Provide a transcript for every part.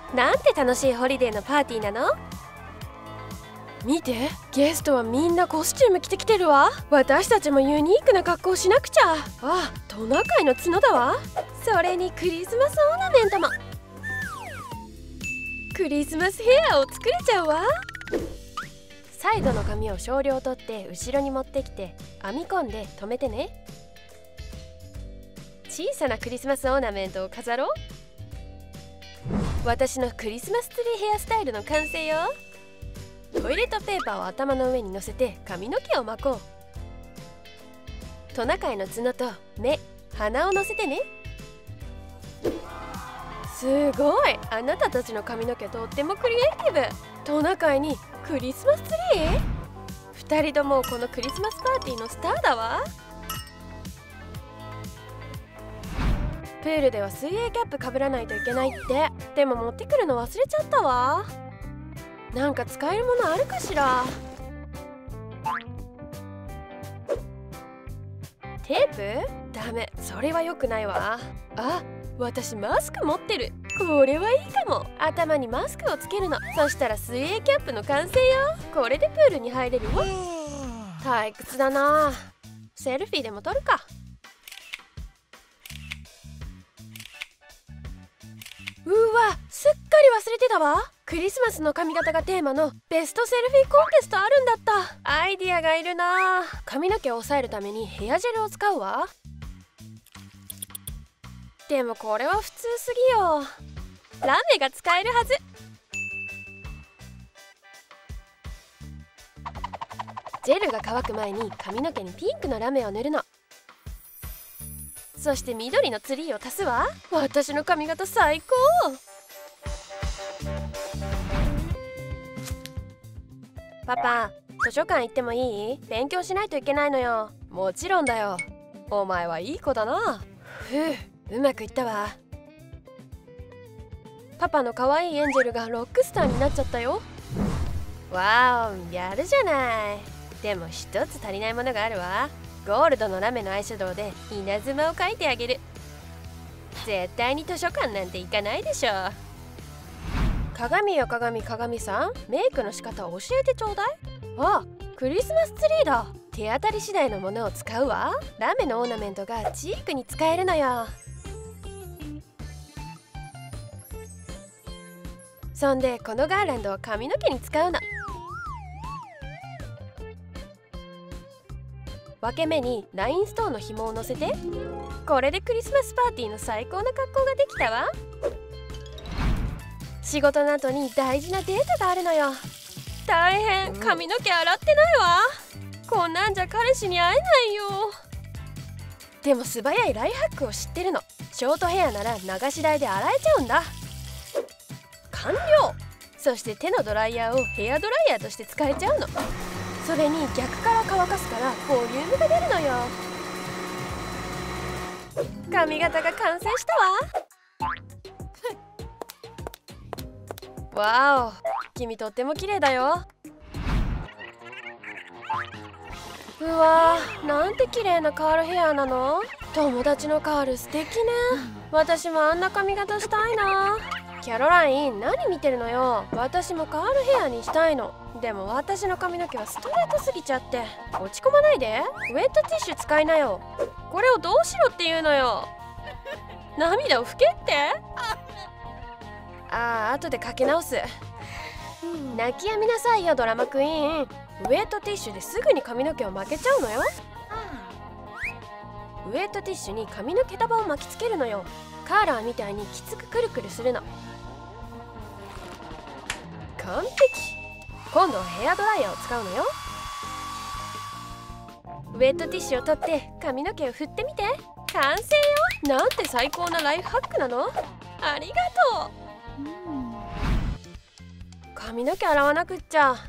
なんて楽しいホリデーのパーティーなの？見て、ゲストはみんなコスチューム着てきてるわ。私たちもユニークな格好をしなくちゃ。あ、トナカイの角だわ。それにクリスマスオーナメントも。クリスマスヘアを作れちゃうわ。サイドの紙を少量取って後ろに持ってきて編み込んで留めてね。小さなクリスマスオーナメントを飾ろう。私のクリスマスツリーヘアスタイルの完成よ。トイレットペーパーを頭の上に乗せて髪の毛を巻こう。トナカイの角と目、鼻を乗せてね。すごい、あなたたちの髪の毛とってもクリエイティブ。トナカイにクリスマスツリー？2人ともこのクリスマスパーティーのスターだわ。プールでは水泳キャップかぶらないといけないって。でも持ってくるの忘れちゃったわ。なんか使えるものあるかしら？テープ？ダメ、それは良くないわ。あ、私マスク持ってる。これはいいかも。頭にマスクをつけるの。そしたら水泳キャップの完成よ。これでプールに入れるわ。退屈だな。セルフィーでも撮るか。うわ、すっかり忘れてたわ。クリスマスの髪型がテーマのベストセルフィーコンテストあるんだった。アイディアがいるな。髪の毛を抑えるためにヘアジェルを使うわ。でもこれは普通すぎよ。ラメが使えるはず。ジェルが乾く前に髪の毛にピンクのラメを塗るの。そして緑のツリーを足すわ。私の髪型最高。パパ、図書館行ってもいい？勉強しないといけないのよ。もちろんだよ。お前はいい子だな。うまくいったわ。パパの可愛いエンジェルがロックスターになっちゃったよ。わお、やるじゃない。でも一つ足りないものがあるわ。ゴールドのラメのアイシャドウで稲妻を描いてあげる。絶対に図書館なんて行かないでしょ。鏡よ鏡、鏡さん、メイクの仕方を教えてちょうだい。あ、クリスマスツリーだ。手当たり次第のものを使うわ。ラメのオーナメントがチークに使えるのよ。そんでこのガーランドを髪の毛に使うの。分け目にラインストーンの紐を乗せて。これでクリスマスパーティーの最高な格好ができたわ。仕事の後に大事なデータがあるのよ。大変、髪の毛洗ってないわ。こんなんじゃ彼氏に会えないよ。でも素早いライフハックを知ってるの。ショートヘアなら流し台で洗えちゃうんだ。完了。そして手のドライヤーをヘアドライヤーとして使えちゃうの。それに逆から乾かすからボリュームが出るのよ。髪型が完成したわ。わお、君とっても綺麗だよ。うわー、なんて綺麗なカールヘアなの。友達のカール素敵ね。私もあんな髪型したいな。キャロライン、何見てるのよ。私もカールヘアにしたいの。でも私の髪の毛はストレートすぎちゃって。落ち込まないで。ウェットティッシュ使いなよ。これをどうしろって言うのよ。涙を拭けって。ああ、後でかけ直す。泣きやみなさいよ、ドラマクイーン。ウェットティッシュですぐに髪の毛を巻けちゃうのよ。ウェットティッシュに髪の毛束を巻きつけるのよ。カーラーみたいにきつくくるくるするの。完璧。今度はヘアドライヤーを使うのよ。ウェットティッシュを取って髪の毛を振ってみて。完成よ。なんて最高なライフハックなの。ありがとう。髪の毛洗わなくっちゃ。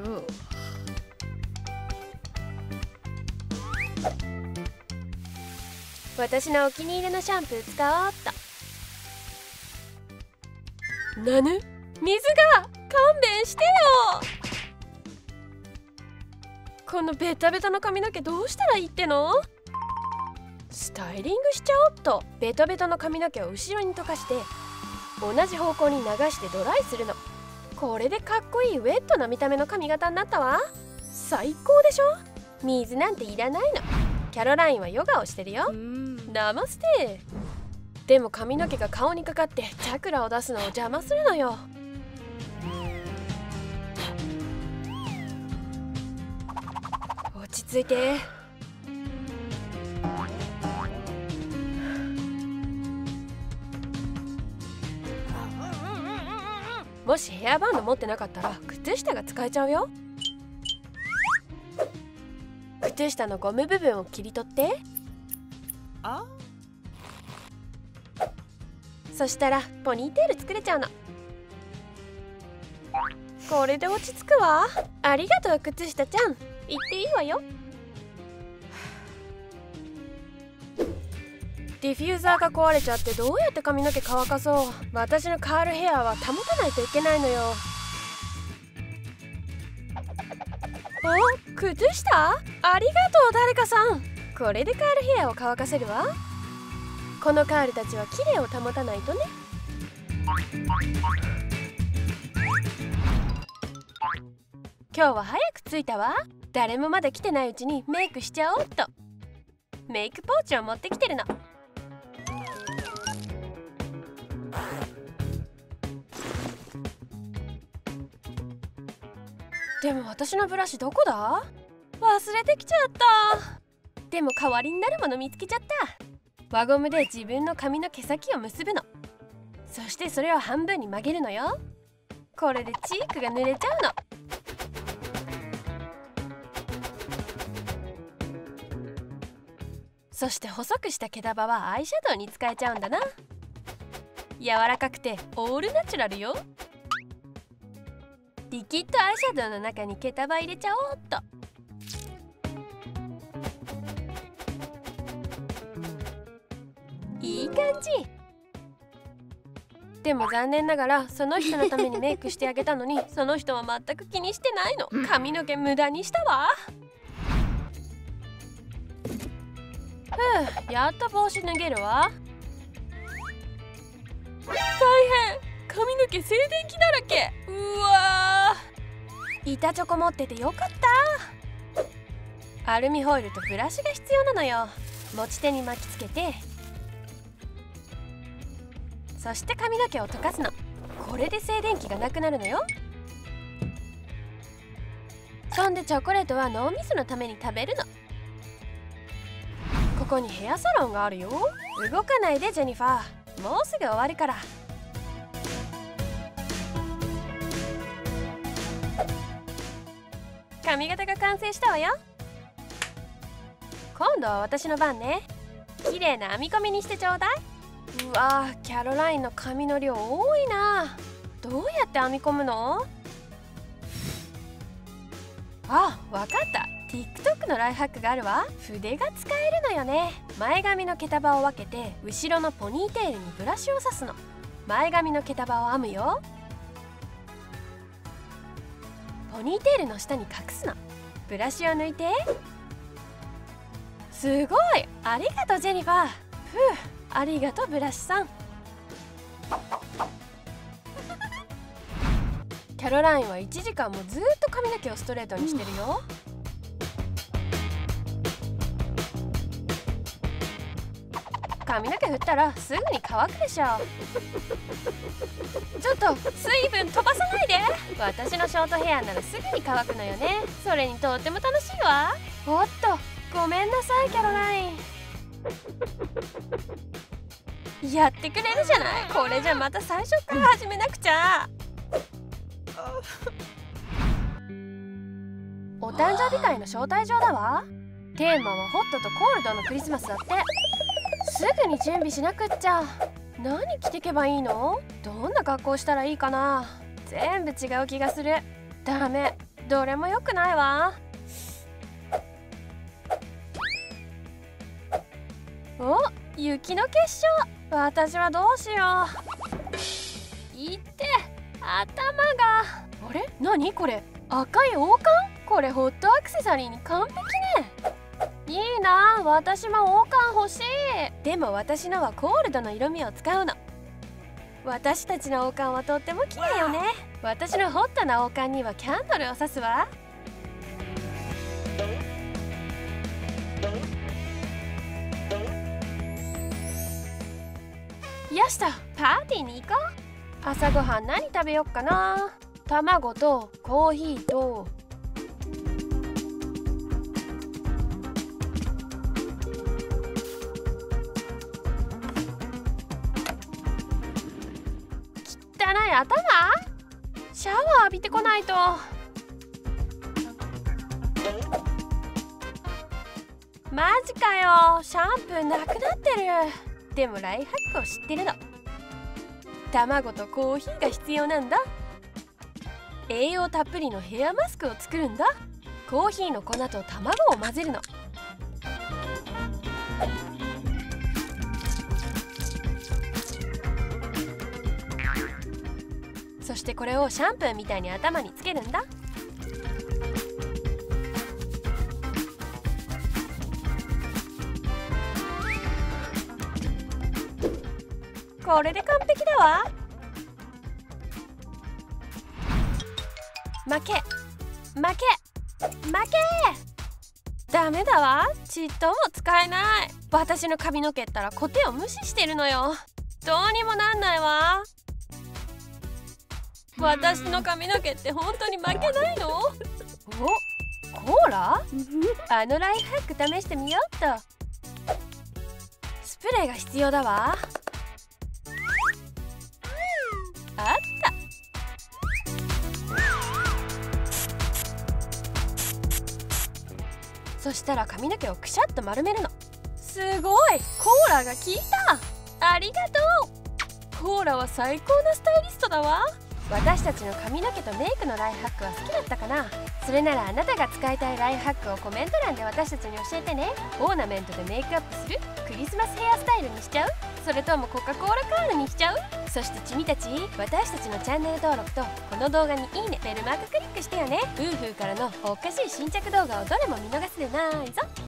私のお気に入りのシャンプー使おうっと。なぬ？水が！勘弁してよ。このベタベタの髪の毛どうしたらいいっての？スタイリングしちゃおっと。ベタベタの髪の毛を後ろに溶かして同じ方向に流してドライするの。これでかっこいいウェットな見た目の髪型になったわ。最高でしょ。水なんていらないの。キャロラインはヨガをしてるよ。ナマステ。でも髪の毛が顔にかかってチャクラを出すのを邪魔するのよ。落ち着いて。もしヘアバンド持ってなかったら靴下が使えちゃうよ。靴下のゴム部分を切り取って、そしたらポニーテール作れちゃうの。これで落ち着くわ。ありがとう靴下ちゃん。行っていいわよ。ディフューザーが壊れちゃってどうやって髪の毛乾かそう。私のカールヘアは保たないといけないのよ。お、靴下？ありがとう誰かさん。これでカールヘアを乾かせるわ。このカールたちは綺麗を保たないとね。今日は早く着いたわ。誰もまだ来てないうちにメイクしちゃおうっと。メイクポーチを持ってきてるの。でも私のブラシどこだ？忘れてきちゃった。でも代わりになるもの見つけちゃった。輪ゴムで自分の髪の毛先を結ぶの。そしてそれを半分に曲げるのよ。これでチークが濡れちゃうの。そして細くした毛束はアイシャドウに使えちゃうんだな。柔らかくてオールナチュラルよ。リキッドアイシャドウの中に毛束入れちゃおうっと。いい感じ。でも残念ながらその人のためにメイクしてあげたのにその人は全く気にしてないの。髪の毛無駄にしたわ。やっと帽子脱げるわ。大変、髪の毛静電気だらけ。うわー、板チョコ持っててよかった。アルミホイルとブラシが必要なのよ。持ち手に巻きつけて、そして髪の毛を溶かすの。これで静電気がなくなるのよ。そんでチョコレートは脳みそのために食べるの。ここにヘアサロンがあるよ。動かないでジェニファー、もうすぐ終わるから。髪型が完成したわよ。今度は私の番ね。綺麗な編み込みにしてちょうだい。うわー、キャロラインの髪の量多いな。どうやって編み込むの？あ、わかった。TikTok のライフハックがあるわ。筆が使えるのよね。前髪の毛束を分けて後ろのポニーテールにブラシを刺すの。前髪の毛束を編むよ。ポニーテールの下に隠すの。ブラシを抜いて。すごい、ありがとうジェニファー。ありがとうブラシさん。キャロラインは1時間もずっと髪の毛をストレートにしてるよ。髪の毛振ったらすぐに乾くでしょ。ちょっと水分飛ばさないで。私のショートヘアならすぐに乾くのよね。それにとっても楽しいわ。おっと、ごめんなさいキャロライン。やってくれるじゃない。これじゃまた最初から始めなくちゃ。お誕生日会の招待状だわ。テーマはホットとコールドのクリスマスだって。すぐに準備しなくっちゃ。何着てけばいいの？どんな格好したらいいかな。全部違う気がする。ダメ、どれも良くないわ。お、雪の結晶。私はどうしよう。いって頭が。あれ、何これ、赤い王冠。これホットアクセサリーに完璧ね。いいな、私も王冠欲しい。でも私のはコールドの色味を使うの。 私たちの王冠はとっても綺麗よね。私のホットな王冠にはキャンドルを刺すわ。よしと、パーティーに行こう。朝ごはん何食べよっかな。卵とコーヒーと汚い頭。シャワー浴びてこないと。マジかよ、シャンプーなくなってる。でもライフハックを知ってるの。卵とコーヒーが必要なんだ。栄養たっぷりのヘアマスクを作るんだ。コーヒーの粉と卵を混ぜるの。そしてこれをシャンプーみたいに頭につけるんだ。これで完璧だわ。負け負け負け。ダメだわ、ちっとも使えない。私の髪の毛ったらコテを無視してるのよ。どうにもなんないわ。私の髪の毛って本当に負けないの？お、コーラ？あのライフハック試してみようっと。スプレーが必要だわ。あった。そしたら髪の毛をくしゃっと丸めるの。すごい、コーラが効いた。ありがとう。コーラは最高なスタイリストだわ。私たちの髪の毛とメイクのライフハックは好きだったかな。それならあなたが使いたいライフハックをコメント欄で私たちに教えてね。オーナメントでメイクアップする？クリスマスヘアスタイルにしちゃう？それともコカ・コーラカールにしちゃう？そして君たち、私たちのチャンネル登録とこの動画にいいね、ベルマーククリックしてよね。ウーフーからのおっかしい新着動画をどれも見逃すでないぞ。